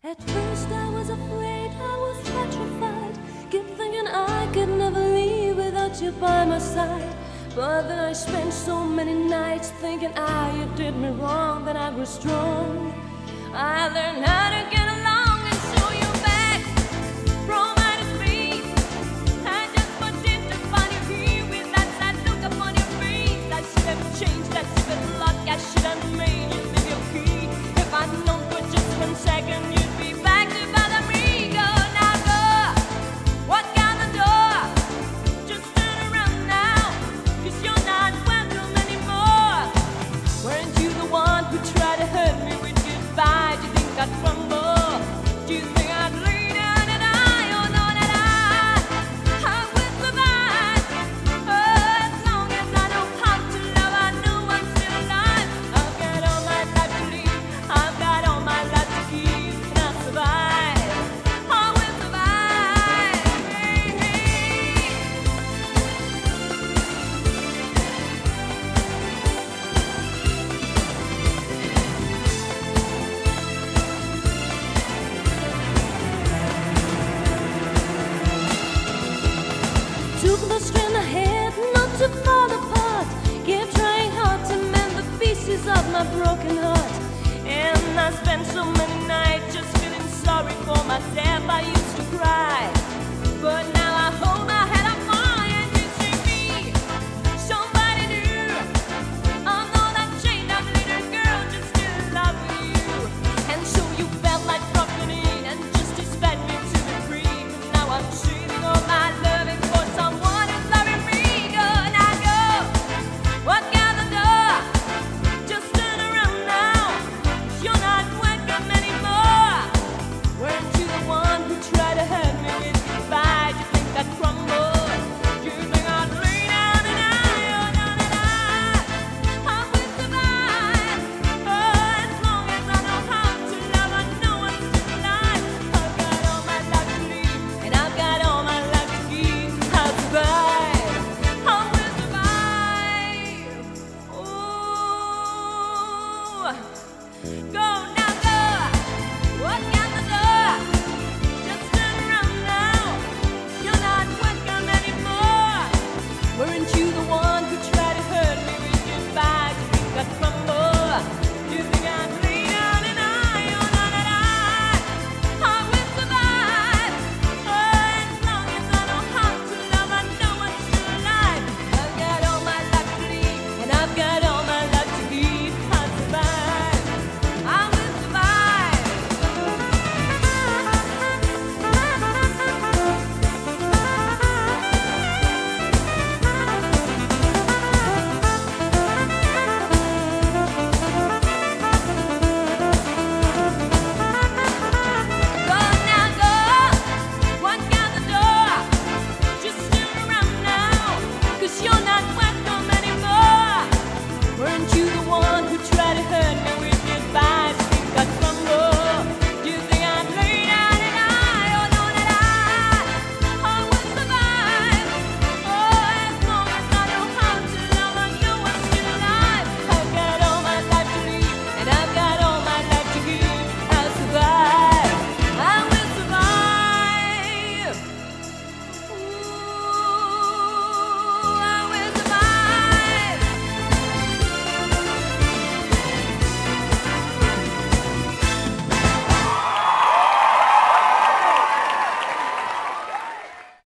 At first I was afraid, I was petrified, kept thinking I could never leave without you by my side. But then I spent so many nights thinking you did me wrong. Then I grew strong, I learned how to get along and show you back from outer space. I just wanted to find you here with that sad look upon your face. I should have changed that stupid lock, I should have made you leave your key. If I'd known for just 1 second you'd be back to bother me. Go now, go, walk out the door, just turn around now, 'cause you're not welcome anymore. Weren't you the one who tried to hurt me with goodbye? Do you think I'd crumble? Do you think I'd lay down and die? Oh no, that I will survive. Oh, as long as I know how to love, I know I'm still alive. I've got all my life to live, I've got all my life to give, and I'll survive. I will survive. Hey, hey. Took the strand ahead, not to fall apart. Kept trying hard to mend the pieces of my broken heart. And I spent so many nights just feeling sorry for myself. I used to cry.